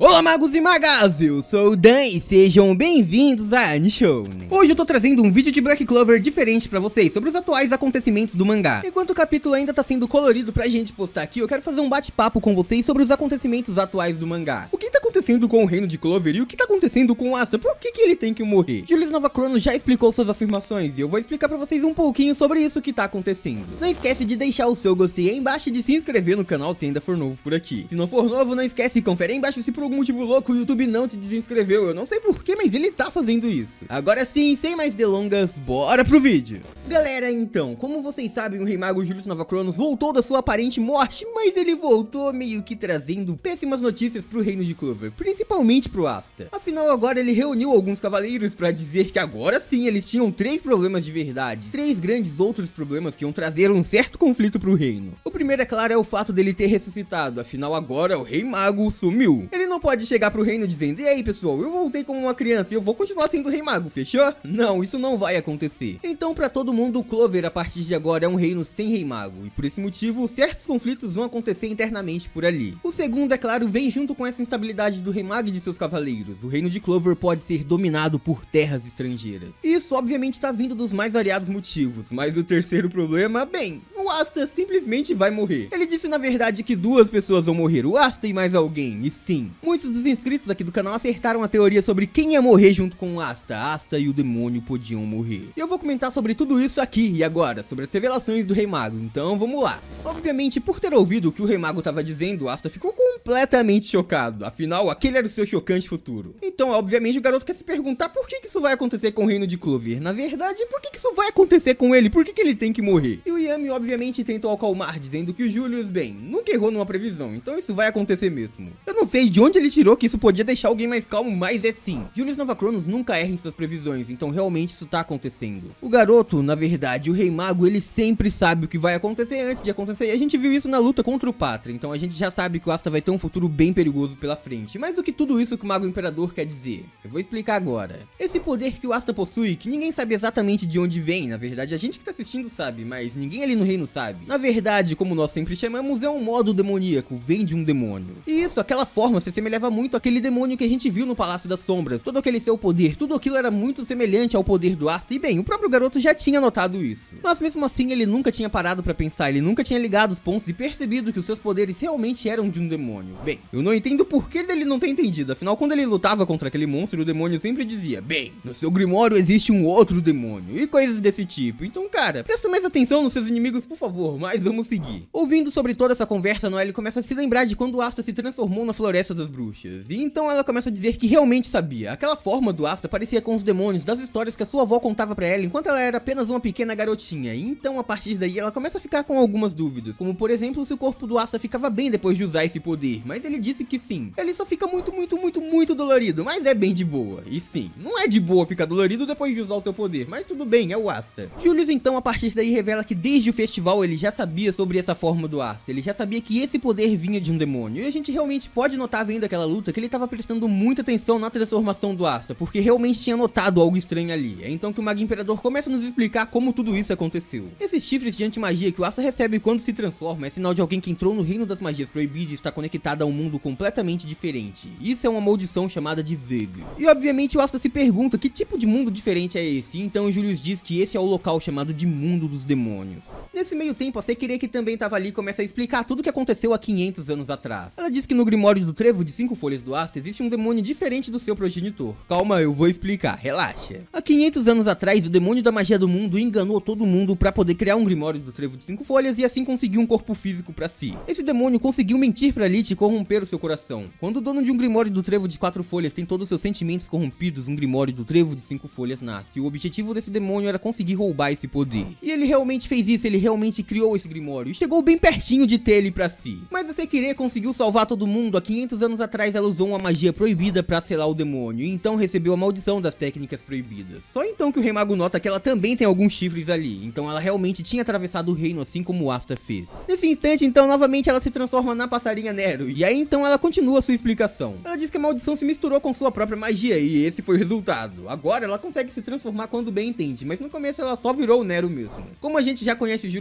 Olá magos e magas, eu sou o Dan e sejam bem-vindos a Nishou. Hoje eu tô trazendo um vídeo de Black Clover diferente pra vocês sobre os atuais acontecimentos do mangá. Enquanto o capítulo ainda tá sendo colorido pra gente postar aqui, eu quero fazer um bate-papo com vocês sobre os acontecimentos atuais do mangá. O que tá acontecendo com o reino de Clover e o que tá acontecendo com o Asta? Por que ele tem que morrer? Julius Novachrono já explicou suas afirmações e eu vou explicar pra vocês um pouquinho sobre isso que tá acontecendo. Não esquece de deixar o seu gostei aí embaixo e de se inscrever no canal se ainda for novo por aqui. Se não for novo, não esquece, confere aí embaixo se por algum motivo louco o YouTube não te desinscreveu. Eu não sei porquê, mas ele tá fazendo isso. Agora sim, sem mais delongas, bora pro vídeo. Galera, então, como vocês sabem, o Rei Mago Julius Novachrono voltou da sua aparente morte, mas ele voltou meio que trazendo péssimas notícias pro reino de Clover, principalmente pro Asta. Afinal, agora ele reuniu alguns cavaleiros pra dizer que agora sim eles tinham 3 problemas de verdade, 3 grandes outros problemas que iam trazer um certo conflito pro reino. O primeiro, é claro, é o fato dele ter ressuscitado, afinal agora o Rei Mago sumiu. Ele não pode chegar pro reino dizendo: e aí pessoal, eu voltei como uma criança e eu vou continuar sendo Rei Mago, fechou? Não, isso não vai acontecer. Então pra todo mundo, o Clover a partir de agora é um reino sem Rei Mago, e por esse motivo certos conflitos vão acontecer internamente por ali. O segundo, é claro, vem junto com essa instabilidade do Rei Mago e de seus cavaleiros. O reino de Clover pode ser dominado por terras estrangeiras. Isso obviamente tá vindo dos mais variados motivos, mas o terceiro problema, bem, o Asta simplesmente vai morrer. Ele disse na verdade que 2 pessoas vão morrer, o Asta e mais alguém, e sim, muitos dos inscritos aqui do canal acertaram a teoria sobre quem ia morrer junto com o Asta. Asta e o demônio podiam morrer. E eu vou comentar sobre tudo isso aqui e agora, sobre as revelações do Rei Mago, então vamos lá. Obviamente, por ter ouvido o que o Rei Mago tava dizendo, o Asta ficou completamente chocado, afinal, aquele era o seu chocante futuro. Então, obviamente, o garoto quer se perguntar por que isso vai acontecer com o reino de Clover. Na verdade, por que isso vai acontecer com ele? Por que ele tem que morrer? E o Yami, obviamente, tentou acalmar, dizendo que o Julius, bem, nunca errou numa previsão, então isso vai acontecer mesmo. Eu não sei de onde ele tirou que isso podia deixar alguém mais calmo, mas é sim. Julius Novachrono nunca erra em suas previsões, então realmente isso tá acontecendo. O garoto, na verdade, o Rei Mago, ele sempre sabe o que vai acontecer antes de acontecer, e a gente viu isso na luta contra o Patra, então a gente já sabe que o Asta vai ter um futuro bem perigoso pela frente. Mas o que tudo isso que o Mago Imperador quer dizer? Eu vou explicar agora. Esse poder que o Asta possui, que ninguém sabe exatamente de onde vem, na verdade a gente que tá assistindo sabe, mas ninguém ali no reino sabe. Na verdade, como nós sempre chamamos, é um modo demoníaco, vem de um demônio. E isso, aquela forma, se assemelhava muito àquele demônio que a gente viu no Palácio das Sombras. Todo aquele seu poder, tudo aquilo era muito semelhante ao poder do Asta, e bem, o próprio garoto já tinha notado isso. Mas mesmo assim, ele nunca tinha parado pra pensar, ele nunca tinha ligado os pontos e percebido que os seus poderes realmente eram de um demônio. Bem, eu não entendo por que dele não ter entendido, afinal quando ele lutava contra aquele monstro, o demônio sempre dizia: bem, no seu Grimório existe um outro demônio, e coisas desse tipo. Então cara, presta mais atenção nos seus inimigos por favor, mas vamos seguir. Ouvindo sobre toda essa conversa, Noelle começa a se lembrar de quando o Asta se transformou na Floresta das Bruxas, e então ela começa a dizer que realmente sabia. Aquela forma do Asta parecia com os demônios das histórias que a sua avó contava pra ela enquanto ela era apenas uma pequena garotinha, e então a partir daí ela começa a ficar com algumas dúvidas, como por exemplo se o corpo do Asta ficava bem depois de usar esse poder, mas ele disse que sim. Ele só fica muito dolorido, mas é bem de boa. E sim, não é de boa ficar dolorido depois de usar o seu poder, mas tudo bem, é o Asta. Julius então a partir daí revela que desde o festival ele já sabia sobre essa forma do Asta, ele já sabia que esse poder vinha de um demônio, e a gente realmente pode notar vendo aquela luta que ele tava prestando muita atenção na transformação do Asta, porque realmente tinha notado algo estranho ali. É então que o Mago Imperador começa a nos explicar como tudo isso aconteceu. Esses chifres de antimagia que o Asta recebe quando se transforma é sinal de alguém que entrou no reino das magias proibidas e está conectado a um mundo completamente diferente. Isso é uma maldição chamada de Veg. E obviamente o Asta se pergunta que tipo de mundo diferente é esse, e então o Julius diz que esse é o local chamado de Mundo dos Demônios. Nesse meio tempo, a Sekirei, que também tava ali, começa a explicar tudo o que aconteceu há 500 anos atrás. Ela diz que no Grimório do Trevo de 5 folhas do Asta existe um demônio diferente do seu progenitor. Calma, eu vou explicar, relaxa. Há 500 anos atrás, o demônio da magia do mundo enganou todo mundo pra poder criar um Grimório do Trevo de 5 folhas e assim conseguir um corpo físico pra si. Esse demônio conseguiu mentir pra Lilith e corromper o seu coração. Quando o dono de um Grimório do Trevo de 4 folhas tem todos os seus sentimentos corrompidos, um Grimório do Trevo de 5 folhas nasce. E o objetivo desse demônio era conseguir roubar esse poder. E ele realmente fez isso, ele realmente criou esse Grimório e chegou bem pertinho de ter ele pra si. Mas a Sekirei conseguiu salvar todo mundo. Há 500 anos atrás ela usou uma magia proibida pra selar o demônio, e então recebeu a maldição das técnicas proibidas. Só então que o Rei Mago nota que ela também tem alguns chifres ali, então ela realmente tinha atravessado o reino assim como o Asta fez. Nesse instante então novamente ela se transforma na passarinha Nero, e aí então ela continua sua explicação. Ela diz que a maldição se misturou com sua própria magia e esse foi o resultado. Agora ela consegue se transformar quando bem entende, mas no começo ela só virou o Nero mesmo. Como a gente já conhece o Julius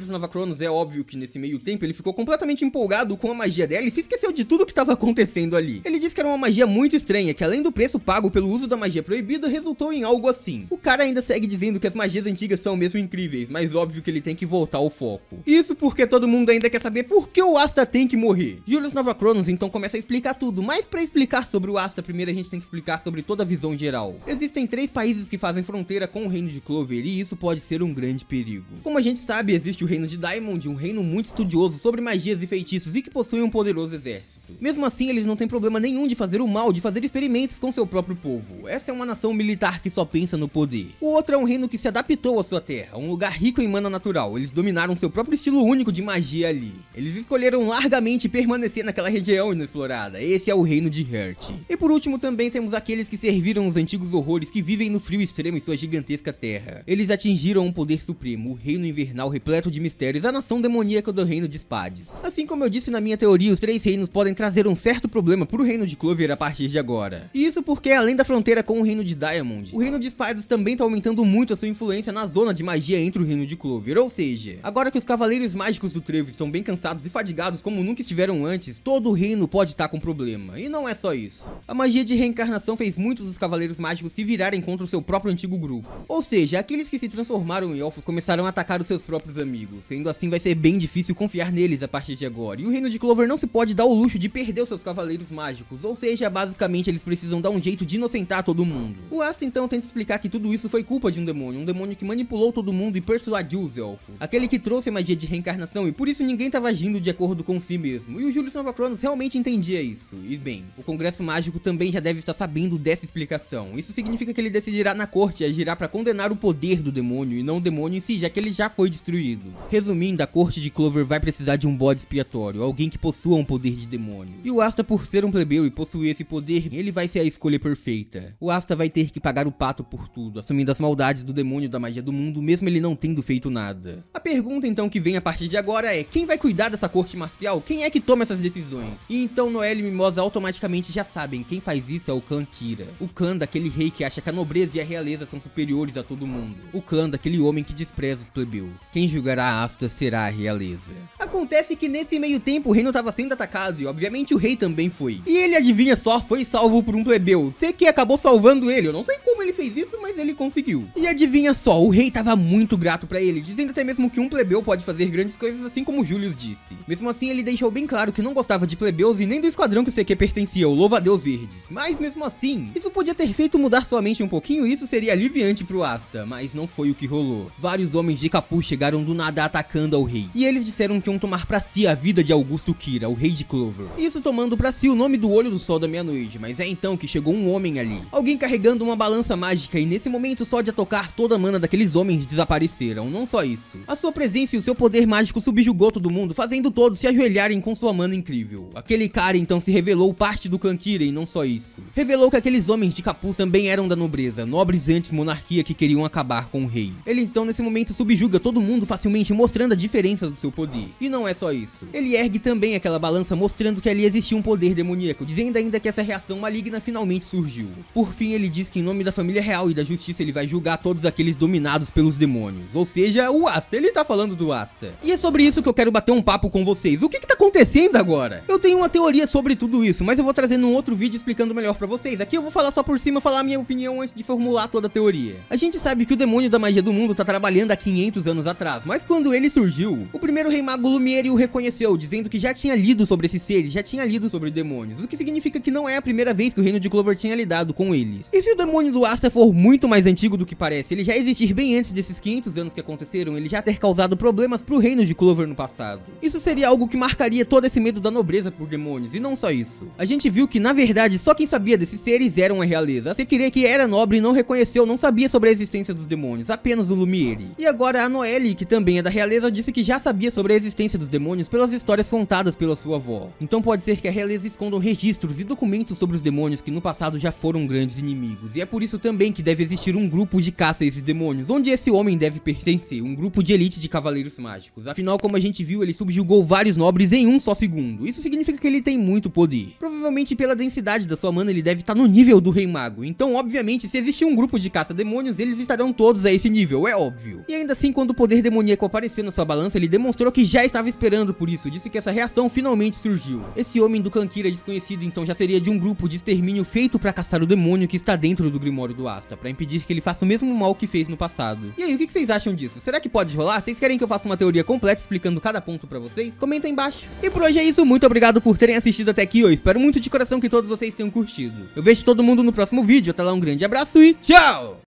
Nova Cronos, é óbvio que nesse meio tempo ele ficou completamente empolgado com a magia dela e se esqueceu de tudo que estava acontecendo ali. Ele disse que era uma magia muito estranha, que além do preço pago pelo uso da magia proibida, resultou em algo assim. O cara ainda segue dizendo que as magias antigas são mesmo incríveis, mas óbvio que ele tem que voltar ao foco. Isso porque todo mundo ainda quer saber por que o Asta tem que morrer. Julius Nova Cronos então começa a explicar tudo, mas pra explicar sobre o Asta, primeiro a gente tem que explicar sobre toda a visão geral. Existem 3 países que fazem fronteira com o reino de Clover e isso pode ser um grande perigo. Como a gente sabe, existe o reino de Diamond, um reino muito estudioso sobre magias e feitiços e que possui um poderoso exército. Mesmo assim, eles não têm problema nenhum de fazer o mal, de fazer experimentos com seu próprio povo. Essa é uma nação militar que só pensa no poder. O outro é um reino que se adaptou à sua terra, um lugar rico em mana natural. Eles dominaram seu próprio estilo único de magia ali. Eles escolheram largamente permanecer naquela região inexplorada. Esse é o reino de Heart. E por último também temos aqueles que serviram os antigos horrores que vivem no frio extremo em sua gigantesca terra. Eles atingiram um poder supremo, o reino invernal repleto de mistérios, a nação demoníaca do reino de Spades. Assim como eu disse na minha teoria, os 3 reinos podem trazer um certo problema pro reino de Clover a partir de agora. E isso porque além da fronteira com o reino de Diamond, o reino de Spades também tá aumentando muito a sua influência na zona de magia entre o reino de Clover, ou seja, agora que os cavaleiros mágicos do Trevo estão bem cansados e fadigados como nunca estiveram antes, todo o reino pode estar com problema. E não é só isso. A magia de reencarnação fez muitos dos cavaleiros mágicos se virarem contra o seu próprio antigo grupo. Ou seja, aqueles que se transformaram em elfos começaram a atacar os seus próprios amigos. Sendo assim, vai ser bem difícil confiar neles a partir de agora. E o reino de Clover não se pode dar o luxo de perder os seus cavaleiros mágicos. Ou seja, basicamente eles precisam dar um jeito de inocentar todo mundo. O Asta então tenta explicar que tudo isso foi culpa de um demônio que manipulou todo mundo e persuadiu os elfos. Aquele que trouxe a magia de reencarnação e por isso ninguém estava agindo de acordo com si mesmo. E o Julius Nova Cronos realmente entendia isso. E bem, o Congresso Mágico também já deve estar sabendo dessa explicação. Isso significa que ele decidirá na corte e agirá para condenar o poder do demônio e não o demônio em si, já que ele já foi destruído. Resumindo, a corte de Clover vai precisar de um bode expiatório, alguém que possua um poder de demônio. E o Asta, por ser um plebeu e possuir esse poder, ele vai ser a escolha perfeita. O Asta vai ter que pagar o pato por tudo, assumindo as maldades do demônio da magia do mundo, mesmo ele não tendo feito nada. A pergunta então que vem a partir de agora é: quem vai cuidar dessa corte marcial? Quem é que toma essas decisões? E então Noelle e Mimosa automaticamente já sabem, quem faz isso é o clã Kira. O clã daquele rei que acha que a nobreza e a realeza são superiores a todo mundo. O clã daquele homem que despreza os plebeus. Quem julgará a Asta será a realeza. Acontece que nesse meio tempo o reino estava sendo atacado e obviamente o rei também foi. E ele, adivinha só, foi salvo por um plebeu. Sei que acabou salvando ele, eu não sei como ele fez isso, mas ele conseguiu. E adivinha só, o rei tava muito grato pra ele, dizendo até mesmo que um plebeu pode fazer grandes coisas, assim como Julius disse. Mesmo assim, ele deixou bem claro que não gostava de plebeus e nem do esquadrão que o CQ pertencia, o Louva-a-Deus Verdes. Mas mesmo assim, isso podia ter feito mudar sua mente um pouquinho e isso seria aliviante pro Asta, mas não foi o que rolou. Vários homens de capuz chegaram do nada atacando ao rei, e eles disseram que iam tomar pra si a vida de Augusto Kira, o rei de Clover. Isso tomando pra si o nome do olho do sol da meia-noite, mas é então que chegou um homem ali. Alguém carregando uma balança mágica e nesse momento só de tocar toda a mana daqueles homens desapareceram. Não só isso, a sua presença e o seu poder mágico subjugou todo mundo, fazendo todos se ajoelharem com sua mana incrível. Aquele cara então se revelou parte do clã Kira e não só isso. Revelou que aqueles homens de capuz também eram da nobreza, nobres antes-monarquia que queriam acabar com o rei. Ele então nesse momento subjuga todo mundo facilmente, mostrando a diferença do seu poder. E não é só isso. Ele ergue também aquela balança mostrando que ali existia um poder demoníaco, dizendo ainda que essa reação maligna finalmente surgiu. Por fim, ele diz que em nome da família real e da justiça ele vai julgar todos aqueles dominados pelos demônios. Ou seja, o Asta, ele tá falando do Asta. E é sobre isso que eu quero bater um papo com vocês. O que tá acontecendo agora? Eu tenho uma teoria sobre tudo isso, mas eu vou trazer num outro vídeo explicando melhor pra vocês. Aqui eu vou falar só por cima, falar a minha opinião antes de formular toda a teoria. A gente sabe que o demônio da magia do mundo tá trabalhando há 500 anos atrás, mas quando ele surgiu, o primeiro rei mago Lumiere o reconheceu, dizendo que já tinha lido sobre esses seres, já tinha lido sobre demônios, o que significa que não é a primeira vez que o reino de Clover tinha lidado com eles. E se o demônio do Asta for muito mais antigo do que parece, ele já existir bem antes desses 500 anos que aconteceram, ele já ter causado problemas pro reino de Clover no passado. Isso seria algo que marcaria todo esse medo da nobreza por demônios, e não só isso. A gente viu que na verdade só quem sabia desses seres eram a realeza. A Sekirê, que era nobre e não reconheceu, não sabia sobre a existência dos demônios, apenas o Lumiere. E agora a Noelle, que também é da realeza, disse que já sabia sobre a existência dos demônios pelas histórias contadas pela sua avó. Então pode ser que a realeza esconda registros e documentos sobre os demônios que no passado já foram grandes inimigos, e é por isso também que deve existir um grupo de caça a esses demônios, onde esse homem deve pertencer, um grupo de elite de cavaleiros mágicos. Afinal, como a gente viu, ele subjugou vários nobres em um só segundo. Isso significa que ele tem muito poder. Provavelmente pela densidade da sua mana ele deve estar no nível do Rei Mago. Então, obviamente, se existir um grupo de caça-demônios, eles estarão todos a esse nível, é óbvio. E ainda assim, quando o poder demoníaco apareceu na sua balança, ele demonstrou que já estava esperando por isso, disse que essa reação finalmente surgiu. Esse homem do Kankira desconhecido então já seria de um grupo de extermínio feito para caçar o demônio que está dentro do Grimório do Asta, para impedir que ele faça o mesmo mal que fez no passado. E aí, o que vocês acham disso? Será que pode rolar? Vocês querem que eu faça uma teoria completa explicando cada ponto pra vocês? Comenta aí embaixo. E por hoje é isso, muito obrigado por terem assistido até aqui, eu espero muito de coração que todos vocês tenham curtido. Eu vejo todo mundo no próximo vídeo, até lá um grande abraço e tchau!